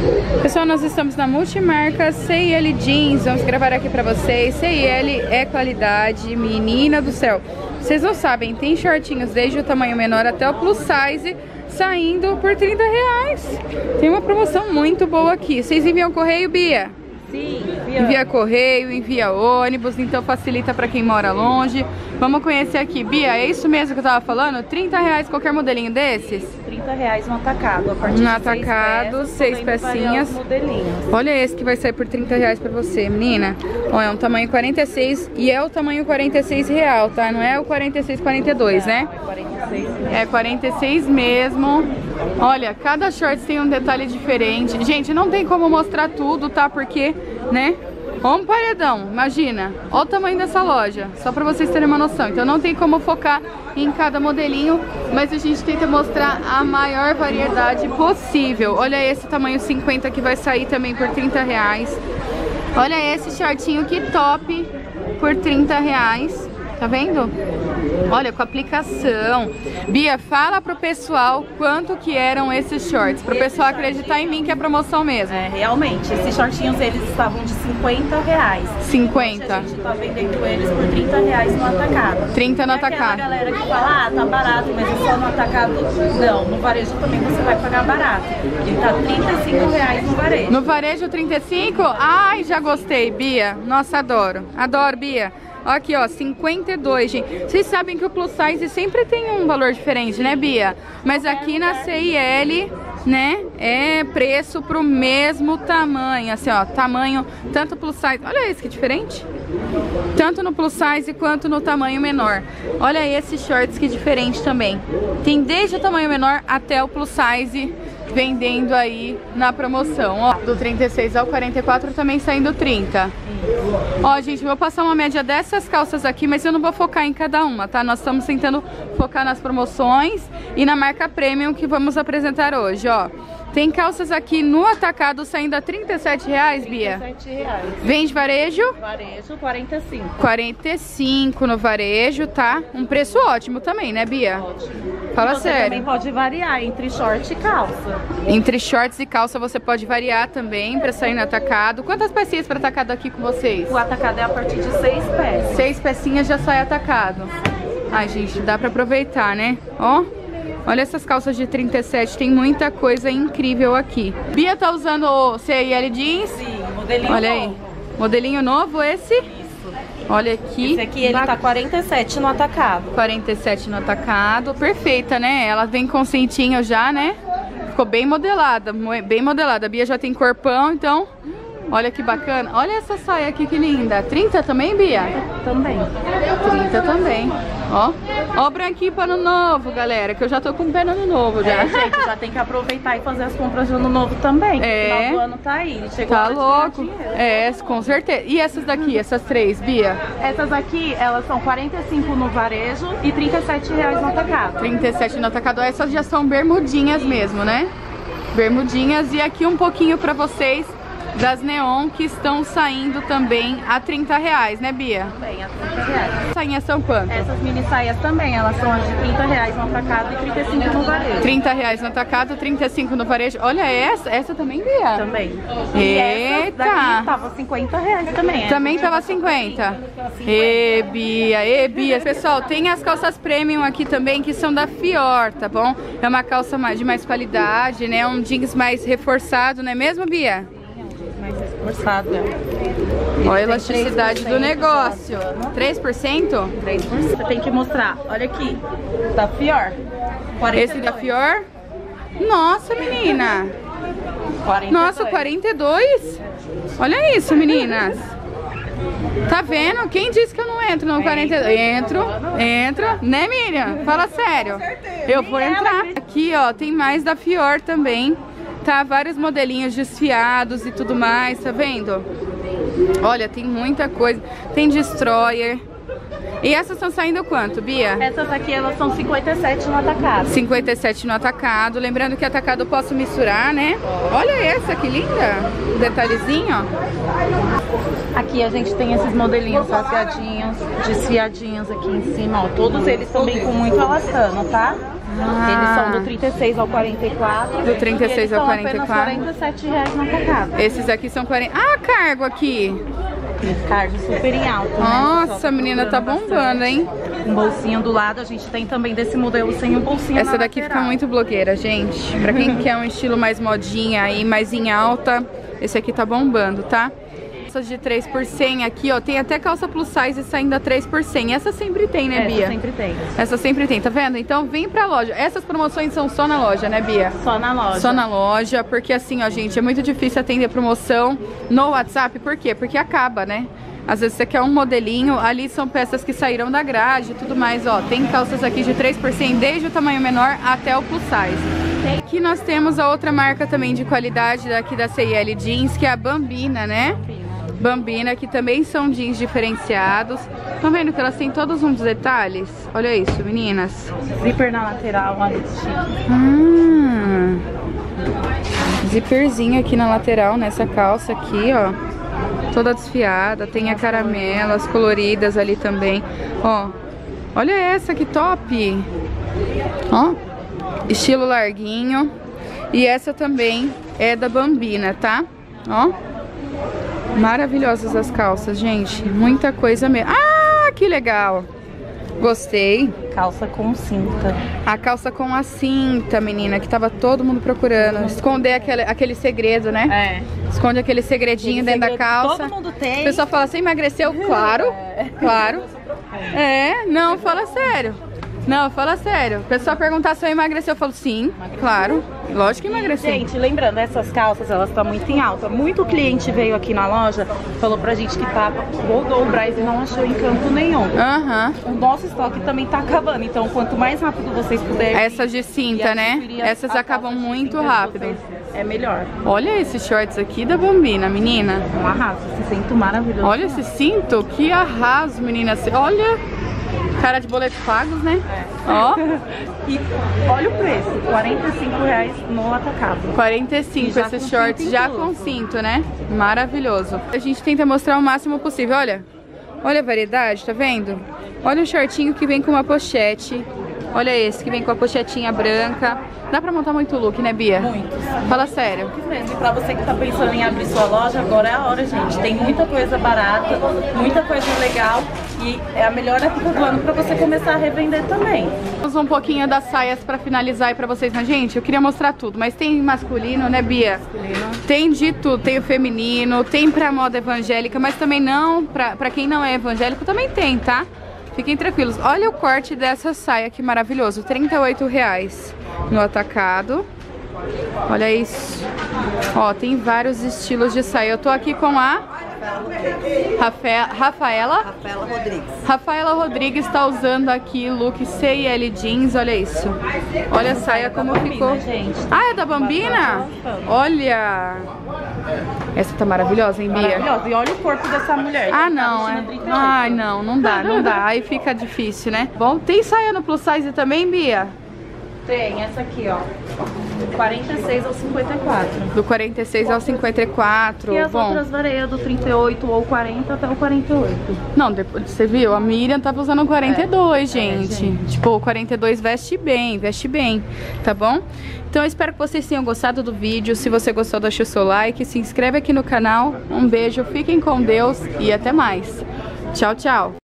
Pessoal, nós estamos na multimarca CIL Jeans. Vamos gravar aqui pra vocês. CIL é qualidade, menina do céu. Vocês não sabem, tem shortinhos desde o tamanho menor até o plus size saindo por R$30. Tem uma promoção muito boa aqui. Vocês enviam correio, Bia? Sim, envia correio, envia ônibus, então facilita para quem mora longe. Vamos conhecer aqui. Bia, é isso mesmo que eu tava falando? R$30 qualquer modelinho desses? R$30 no atacado, a partir no de atacado, 6 pecinhas. Olha esse que vai sair por R$30 pra você, menina. Ó, é um tamanho 46 e é o tamanho 46 real, tá? Não é o 46, 42, né? É 46 mesmo. É 46 mesmo. Olha, cada shorts tem um detalhe diferente. Gente, não tem como mostrar tudo, tá? Porque, né? Ó um paredão, imagina. Ó o tamanho dessa loja, só pra vocês terem uma noção. Então não tem como focar em cada modelinho, mas a gente tenta mostrar a maior variedade possível. Olha esse tamanho 50 que vai sair também por R$30. Olha esse shortinho que top por R$30. Tá vendo? Olha, com aplicação. Bia, fala pro pessoal quanto que eram esses shorts, pro pessoal acreditar em mim que é promoção mesmo. É, realmente, esses shortinhos eles estavam de R$50. 50. A gente tá vendendo eles por R$30 no atacado. 30 no atacado. Aquela galera que fala, ah, tá barato, mas é só no atacado. Não, no varejo também você vai pagar barato. Ele tá R$35 no varejo. No varejo 35? Ai, já gostei, Bia. Nossa, adoro. Adoro, Bia. Aqui, ó, 52, gente. Vocês sabem que o plus size sempre tem um valor diferente, né, Bia? Mas aqui na CIL, né, é preço pro mesmo tamanho. Assim, ó, tamanho, tanto plus size. Olha esse que diferente. Tanto no plus size quanto no tamanho menor. Olha esses shorts que diferente também. Tem desde o tamanho menor até o plus size vendendo aí na promoção. Ó, do 36 ao 44 também saindo 30. Ó, gente, vou passar uma média dessas calças aqui, mas eu não vou focar em cada uma, tá? Nós estamos tentando focar nas promoções e na marca Premium que vamos apresentar hoje, ó. Tem calças aqui no atacado saindo a R$37, Bia? R$37. Vende varejo? Varejo, 45. 45 no varejo, tá? Um preço ótimo também, né, Bia? Ótimo. Fala você sério. também pode variar entre short e calça. Entre shorts e calça você pode variar também pra sair no atacado. Quantas pecinhas para atacado aqui com vocês? O atacado é a partir de 6 peças. 6 pecinhas já sai atacado. Ai, gente, dá pra aproveitar, né? Ó, olha essas calças de 37, tem muita coisa incrível aqui. Bia tá usando o CIL Jeans. Sim, modelinho olha novo. aí, modelinho novo esse. Isso. Olha aqui. Esse aqui ele tá 47 no atacado. 47 no atacado, perfeita, né? Ela vem com cintinho já, né? Ficou bem modelada, bem modelada. A Bia já tem corpão, então... Olha que bacana. Olha essa saia aqui, que linda. 30 também, Bia? Também. 30 também. Ó. Ó o branquinho para ano novo, galera. Que eu já tô com pé no ano novo já. É, gente, já tem que aproveitar e fazer as compras de ano novo também. É. O final do ano tá aí. Chegou Tá a hora de louco. ganhar dinheiro. É, com certeza. E essas daqui, essas três, Bia? Essas aqui, elas são 45 no varejo e R$37 no atacado. 37 no atacado. Essas já são bermudinhas mesmo, né? Bermudinhas. E aqui um pouquinho pra vocês das neon que estão saindo também a R$30, né, Bia? Também, a R$30. Sainhas são quanto? Essas mini saias também, elas são as de R$30 no atacado e 35 no varejo. R$30 no atacado, 35 no varejo. Olha essa também, Bia? Também. E essas Eita! daqui tava R$50 também. Também tava 50. E Bia. Pessoal, tem as calças premium aqui também que são da Fior, tá bom? É uma calça de mais qualidade, né? Um jeans mais reforçado, não é mesmo, Bia? Mais reforçado, né? Olha a elasticidade do negócio. 3%? 3%. Você tem que mostrar. Olha aqui. Da Fior. 42. Esse da Fior? Nossa, menina. 42. Nossa, 42? Olha isso, meninas. Tá vendo? Quem disse que eu não entro no 42? Entro. Né, Miriam? Fala sério. Eu vou entrar. Aqui, ó, tem mais da Fior também. Tá, vários modelinhos desfiados e tudo mais, tá vendo? Olha, tem muita coisa. Tem Destroyer. E essas estão saindo quanto, Bia? Essas aqui, elas são 57 no atacado. 57 no atacado. Lembrando que atacado eu posso misturar, né? Olha essa, que linda. Um detalhezinho, ó. Aqui a gente tem esses modelinhos rasgadinhos, desfiadinhos aqui em cima, ó. Todos eles também com muito elastano, tá? Eles são do 36 ao 44. Do 36 ao 44. Eles são apenas R$47 no atacado. Esses aqui são 40. Ah, cargo aqui. Cargo super em alta. Nossa, né? menina, tá bombando, hein? Um bolsinho do lado, a gente tem também desse modelo sem um bolsinho. Essa daqui fica muito blogueira, gente. Pra quem quer um estilo mais modinha e mais em alta, esse aqui tá bombando, tá? Calças de 3 por 100 aqui, ó. Tem até calça plus size saindo a 3 por 100. Essa sempre tem, né, Bia? Essa sempre tem. Essa sempre tem, tá vendo? Então vem pra loja. Essas promoções são só na loja, né, Bia? Só na loja. Só na loja, porque assim, ó, gente, é muito difícil atender promoção no WhatsApp. Por quê? Porque acaba, né? Às vezes você quer um modelinho, ali são peças que saíram da grade e tudo mais, ó. Tem calças aqui de 3 por 100, desde o tamanho menor até o plus size. Aqui nós temos a outra marca também de qualidade daqui da C&L Jeans, que é a Bambina, né? Bambina, que também são jeans diferenciados. Estão vendo que elas têm todos uns detalhes? Olha isso, meninas. Zíper na lateral, olha esse tipo. Zíperzinho aqui na lateral, nessa calça aqui, ó. Toda desfiada, tem a caramelo, as coloridas ali também. Ó, olha essa, que top! Ó, estilo larguinho. E essa também é da Bambina, tá? Ó, maravilhosas as calças, gente. Muita coisa mesmo. Ah, que legal! Gostei. Calça com cinta. A calça com a cinta, menina, que tava todo mundo procurando. Esconder aquele segredo, né? É. Esconde aquele segredinho dentro da calça. Todo mundo tem. O pessoal fala, você emagreceu? Claro, claro. Não, fala sério. Não, fala sério. O pessoal perguntar se eu emagreci, eu falo sim, claro. Lógico que emagreci. Gente, lembrando, essas calças, elas estão muito em alta. Muito cliente veio aqui na loja, falou pra gente que rodou o Braz e não achou em canto nenhum. O nosso estoque também tá acabando, então quanto mais rápido vocês puderem... Essas de cinta, né? Essas acabam muito rápido. É melhor. Olha esses shorts aqui da Bambina, menina. Um arraso, esse cinto maravilhoso. Olha esse cinto, que arraso, menina. Olha... Cara de boletos pagos, né? Ó. E olha o preço, R$45 no atacado. 45 esses shorts já com cinto, né? Maravilhoso. A gente tenta mostrar o máximo possível. Olha, olha a variedade, tá vendo? Olha o shortinho que vem com uma pochete. Olha esse que vem com a pochetinha branca. Dá pra montar muito look, né, Bia? Muito. Fala sério. E pra você que tá pensando em abrir sua loja, agora é a hora, gente. Tem muita coisa barata, muita coisa legal e é a melhor época do ano pra você começar a revender também. Vamos um pouquinho das saias pra finalizar aí pra vocês, mas gente, eu queria mostrar tudo, mas tem masculino, né, Bia? Masculino. Tem de tudo, tem o feminino, tem pra moda evangélica, mas também não, pra quem não é evangélico também tem, tá? Fiquem tranquilos. Olha o corte dessa saia, que maravilhoso. R$38 no atacado. Olha isso. Ó, tem vários estilos de saia. Eu tô aqui com a Rafaela Rodrigues. Rafaela Rodrigues tá usando aqui look C&L Jeans. Olha isso. Olha a saia como ficou. Ah, é da Bambina? Olha. Essa tá maravilhosa, hein, Bia? Maravilhosa. E olha o corpo dessa mulher. Ah, não, é. Ai, não dá, não dá. Aí fica difícil, né? Bom, tem saia no plus size também, Bia? Tem, essa aqui, ó. Do 46 ao 54. Do 46 ao 54. E as bom, outras variam do 38 ou 40 até o 48. Não, depois, você viu? A Miriam tava usando o 42, gente. Tipo, o 42 veste bem, tá bom? Então eu espero que vocês tenham gostado do vídeo. Se você gostou, deixa o seu like, se inscreve aqui no canal. Um beijo, fiquem com Deus e até mais. Tchau, tchau.